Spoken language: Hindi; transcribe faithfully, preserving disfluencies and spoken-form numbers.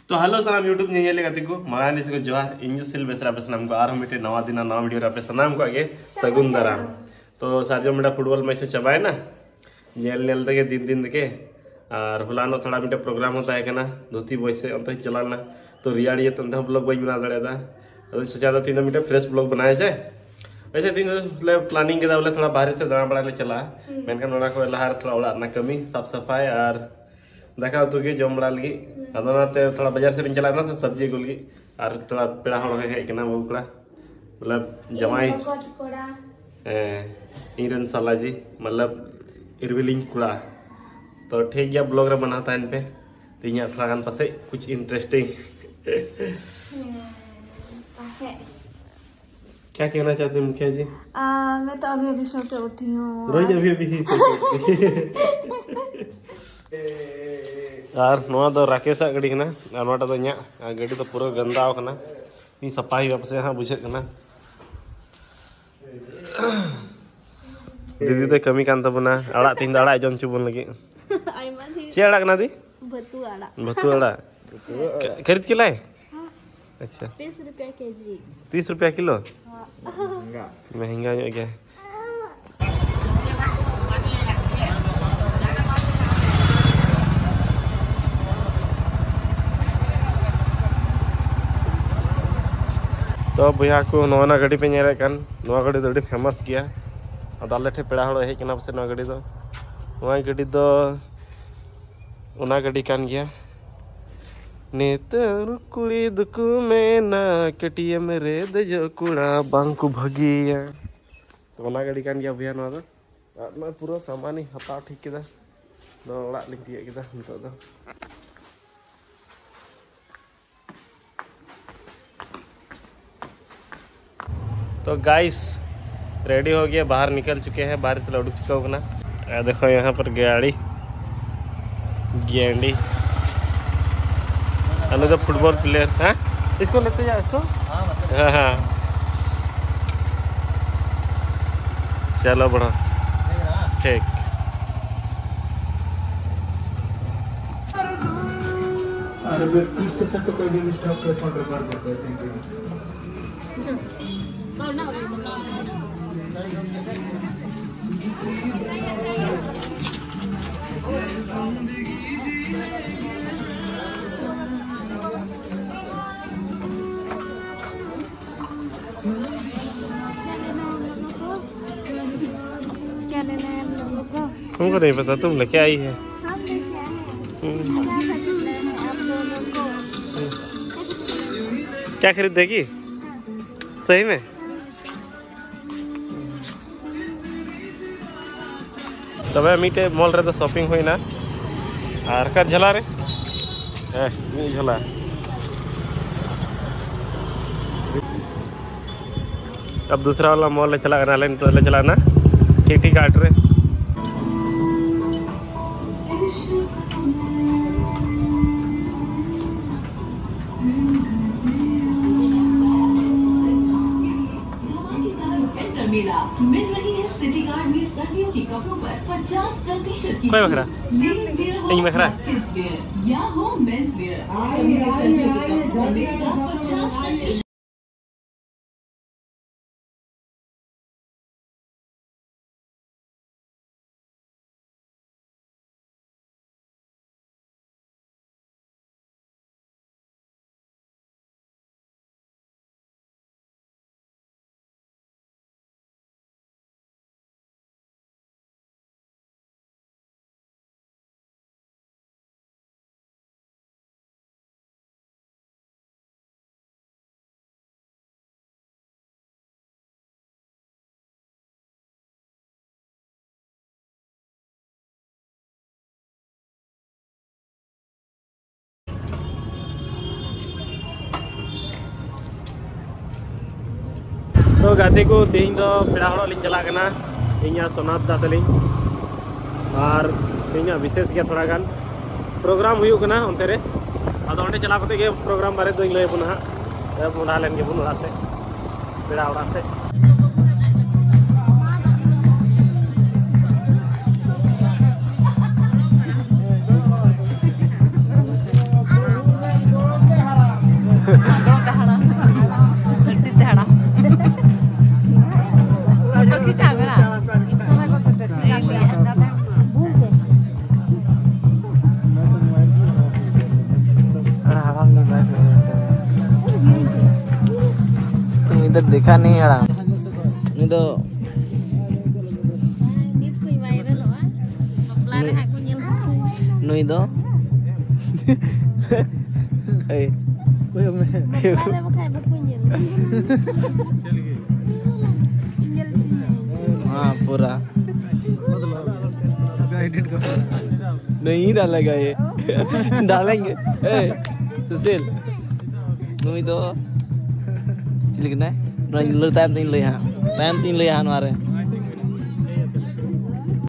तो हेलो सानाम YouTube ñeñele gatin ko magani se ko johar inju sil besra besnam ko ar mite nawa dina nawa video ra pe sanam ko age sagun daram तो सार्जो मेरा फुटबॉल मैच चबाए ना नेल नेल तक दिन दिन के और हुलानो थोड़ा मिटे प्रोग्राम होता है ना धोती बॉय से अंत चलाना तो रियाड़ी ये तो ब्लॉग बज बना दाड़ा अभी सोचा था तीन मिनट फ्रेश ब्लॉग बनाए जाए वैसे तीन मतलब प्लानिंग के बोले थोड़ा बाहर से दाना बड़ा ले चला मेनकान ओना को लहार थोड़ा ओड़ा ना कमी साफ सफाई और दाका उतु के जम बड़ा लगी अदनाते थोड़ा बाजार से चला ना सब्जी गुल की और थोड़ा पेड़ा हड़ हे केना बहु कड़ा मतलब जमाई इरन सालाजी मतलब इरविलिंग कुड़ा तो ठीक गया ब्लॉग रे बनाता है इन पे तो यहाँ थोड़ा गान पासे कुछ इंटरेस्टिंग क्या कहना चाहते हैं मुखिया जी? आ, मैं तो अभी अभी सो के उठी हूँ। रोज अभी अभी ही यार नोआ तो राकेश गाड़ी ना नोटा तो न्या गाड़ी तो पूरा गंदा होना नी सफाई वापस हाँ बुझे करना दीदी तो कमी कान तबना अड़ा तीन अड़ा जम चुबन लगे चे अड़ा कना दी भतू अड़ा भतू अड़ा खरीद के लाए? अच्छा तीस रुपया के जी तीस रुपया किलो महंगा महंगा हो गया। तो भैया को नवा गाड़ी पे नेरे कान नवा गाड़ी तो फेमस गया और आले ठे पेड़ा हड़ हेज से नवा गाड़ी दो नवा गाड़ी दो ओना गाड़ी कान गया नेतर कुड़ी दुकु में ना कटिया में रे दजो कुड़ा बांकु भगिया तो ओना गाड़ी कान गया भैया नवा दो मैं पूरा सामान ही हता ठीक किदा दो ओड़ा लिंग तिया किदा नितो दो तो गाइस रेडी हो गया बाहर निकल चुके हैं बाहर से लौट चुका हूँ ना देखो यहाँ पर गाड़ी गेंडी अनु तो फुटबॉल प्लेयर है इसको लेते जा इसको हाँ हाँ चलो बढ़ो ठीक क्या लेना है हम लोगों को? तुमको नहीं पता तुम लेके आई है हम लेके आए हैं आप लोगों को। क्या खरीद देगी सही में? तब मीटे मॉल रे तो शॉपिंग हुई ना और कर झला रे ए मी झला अब दूसरा वाला मॉल ले चला ना तो ले चला ना सिटी काट रे मेला मिल रही है सिटी कार्ड में सर्दियों के कपड़ों पर पचास प्रतिशत की लेडीज वेयर और किड्स वेयर या हो मेंस वेयर सभी के सर्दियों के कपड़ों में पचास प्रतिशत। तो गाते को तेज दो पेड़ा हड़ लिंग चला करना इኛ सोनात दा तलिंग और इኛ विशेष गया थोड़ा गान प्रोग्राम हुई करना उनते रे अदो ओंडे चला कते के प्रोग्राम बारे दो लय बुना अब मुडा लेन के बुन ओड़ा से पेड़ा ओड़ा से इधर देखा नहीं हड़ा नहीं तो नहीं तो हाँ पूरा नहीं डालेगा ये डालेंगे सुशील नहीं तो चिलिक ना टाइम तीन ले यहाँ टाइम तीन ले यहाँ हमारे